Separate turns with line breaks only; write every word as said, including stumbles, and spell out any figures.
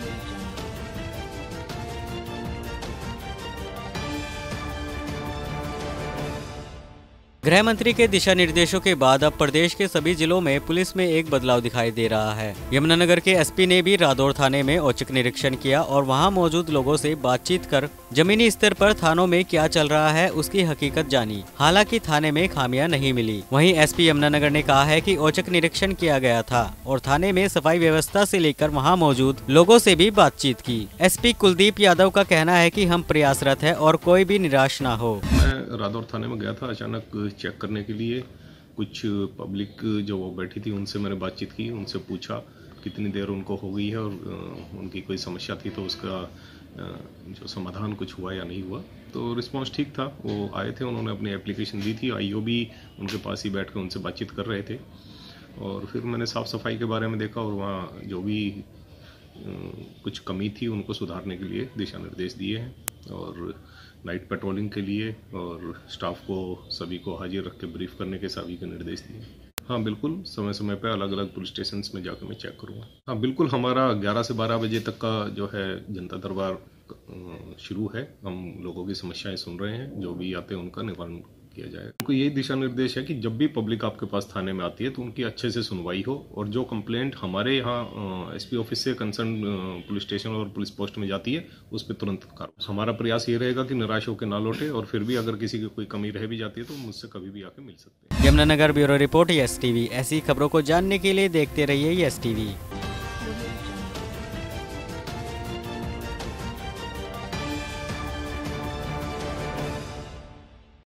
गृह मंत्री के दिशा निर्देशों के बाद अब प्रदेश के सभी जिलों में पुलिस में एक बदलाव दिखाई दे रहा है। यमुनानगर के एसपी ने भी रादौर थाने में औचक निरीक्षण किया और वहां मौजूद लोगों से बातचीत कर जमीनी स्तर पर थानों में क्या चल रहा है उसकी हकीकत जानी। हालांकि थाने में खामियां नहीं मिली। वहीं एसपी यमुनानगर ने कहा है कि औचक निरीक्षण किया गया था और थाने में सफाई व्यवस्था से लेकर वहाँ मौजूद लोगों से भी बातचीत की। एसपी कुलदीप यादव का कहना है कि हम प्रयासरत है और कोई भी निराश न हो।
मैं रादौर थाने में गया था अचानक चेक करने के लिए। कुछ पब्लिक जो वो बैठी थी उनसे मैंने बातचीत की, उनसे पूछा कितनी देर उनको हो गई है और उनकी कोई समस्या थी तो उसका जो समाधान कुछ हुआ या नहीं हुआ। तो रिस्पांस ठीक था। वो आए थे, उन्होंने अपनी एप्लीकेशन दी थी, आईओ भी उनके पास ही बैठ कर उनसे बातचीत कर रहे थे। और फिर मैंने साफ़ सफाई के बारे में देखा और वहाँ जो भी कुछ कमी थी उनको सुधारने के लिए दिशा निर्देश दिए हैं और नाइट पेट्रोलिंग के लिए और स्टाफ को सभी को हाजिर रख के ब्रीफ करने के सभी के निर्देश दिए। हाँ बिल्कुल, समय समय पे अलग अलग पुलिस स्टेशन में जाकर मैं चेक करूँगा। हाँ बिल्कुल, हमारा ग्यारह से बारह बजे तक का जो है जनता दरबार शुरू है। हम लोगों की समस्याएं सुन रहे हैं, जो भी आते हैं उनका निवारण किया जाए। उनको यही दिशा निर्देश है कि जब भी पब्लिक आपके पास थाने में आती है तो उनकी अच्छे से सुनवाई हो और जो कंप्लेंट हमारे यहाँ एसपी ऑफिस से कंसर्न पुलिस स्टेशन और पुलिस पोस्ट में जाती है उस पर तुरंत कार्रवाई। हमारा प्रयास ये रहेगा कि निराश होकर ना लौटे और फिर भी अगर किसी की कोई कमी रह भी जाती है तो मुझसे कभी भी आके मिल सकते हैं।
Yamunanagar bureau report yes TV. ऐसी खबरों को जानने के लिए देखते रहिए यस टीवी।